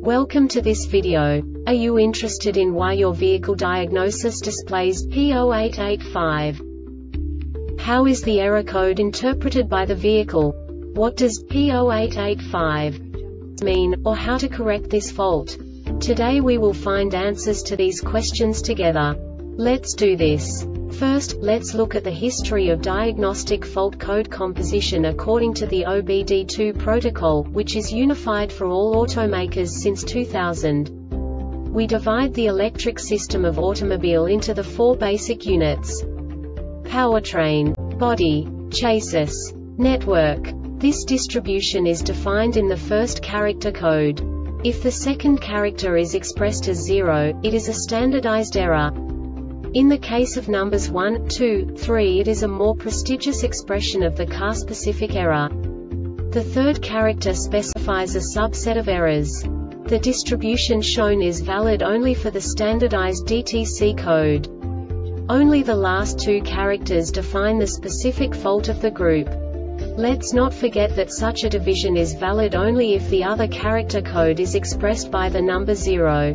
Welcome to this video. Are you interested in why your vehicle diagnosis displays P0885? How is the error code interpreted by the vehicle? What does P0885 mean, or how to correct this fault? Today we will find answers to these questions together. Let's do this. First, let's look at the history of diagnostic fault code composition according to the OBD2 protocol, which is unified for all automakers since 2000. We divide the electric system of automobile into the four basic units: powertrain, body, chassis, network. This distribution is defined in the first character code. If the second character is expressed as 0, it is a standardized error. In the case of numbers 1, 2, 3, it is a more prestigious expression of the car-specific error. The third character specifies a subset of errors. The distribution shown is valid only for the standardized DTC code. Only the last two characters define the specific fault of the group. Let's not forget that such a division is valid only if the other character code is expressed by the number 0.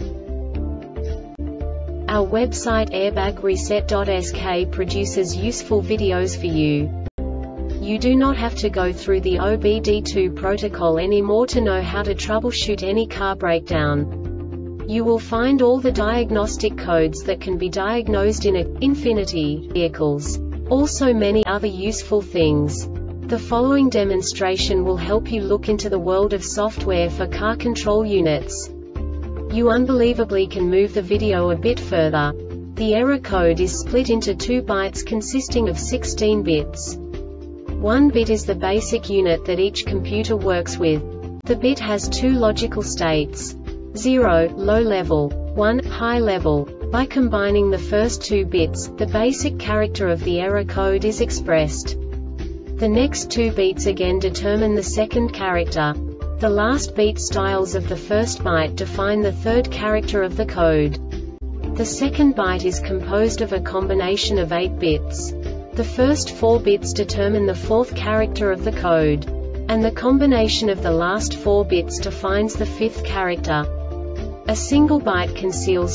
Our website airbagreset.sk produces useful videos for you. You do not have to go through the OBD2 protocol anymore to know how to troubleshoot any car breakdown. You will find all the diagnostic codes that can be diagnosed in Infiniti vehicles. Also many other useful things. The following demonstration will help you look into the world of software for car control units. You unbelievably can move the video a bit further. The error code is split into 2 bytes consisting of 16 bits. 1 bit is the basic unit that each computer works with. The bit has 2 logical states: 0, low level, 1, high level. By combining the first 2 bits, the basic character of the error code is expressed. The next 2 beats again determine the second character. The last beat styles of the first byte define the third character of the code. The second byte is composed of a combination of 8 bits. The first 4 bits determine the fourth character of the code. And the combination of the last 4 bits defines the fifth character. A single byte conceals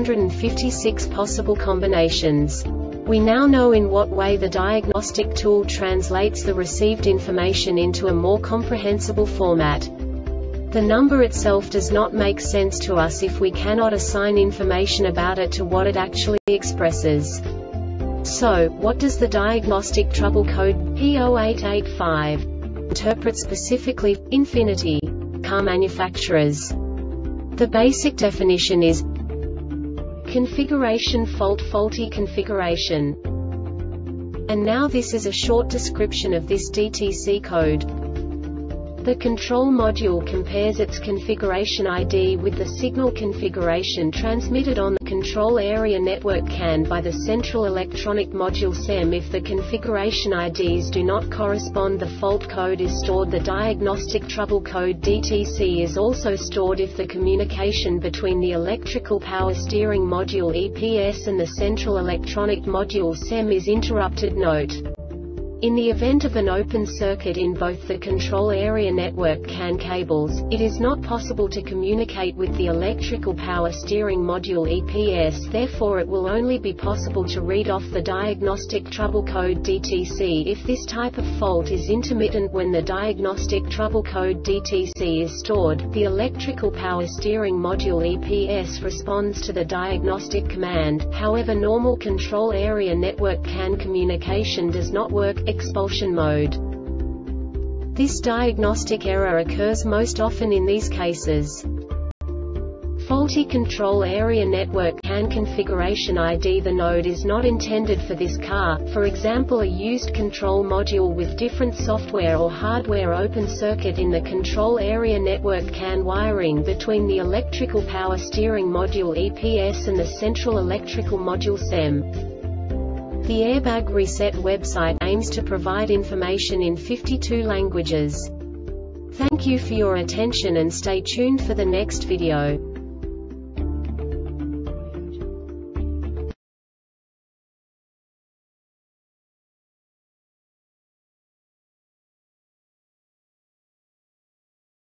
256 possible combinations. We now know in what way the diagnostic tool translates the received information into a more comprehensible format. The number itself does not make sense to us if we cannot assign information about it to what it actually expresses. So, what does the diagnostic trouble code P0885 interpret specifically for Infiniti car manufacturers? The basic definition is configuration fault, faulty configuration. And now this is a short description of this DTC code. The control module compares its configuration ID with the signal configuration transmitted on the control area network CAN by the central electronic module SEM. If the configuration IDs do not correspond, the fault code is stored. The diagnostic trouble code DTC is also stored if the communication between the electrical power steering module EPS and the central electronic module SEM is interrupted. Note: in the event of an open circuit in both the control area network CAN cables, it is not possible to communicate with the electrical power steering module EPS. Therefore, it will only be possible to read off the diagnostic trouble code DTC if this type of fault is intermittent. When the diagnostic trouble code DTC is stored, the electrical power steering module EPS responds to the diagnostic command. However, normal control area network CAN communication does not work. Expulsion mode. This diagnostic error occurs most often in these cases: faulty control area network CAN configuration ID. The node is not intended for this car. For example, a used control module with different software or hardware. Open circuit in the control area network CAN wiring between the electrical power steering module EPS and the central electrical module SEM. The Airbag Reset website aims to provide information in 52 languages. Thank you for your attention and stay tuned for the next video.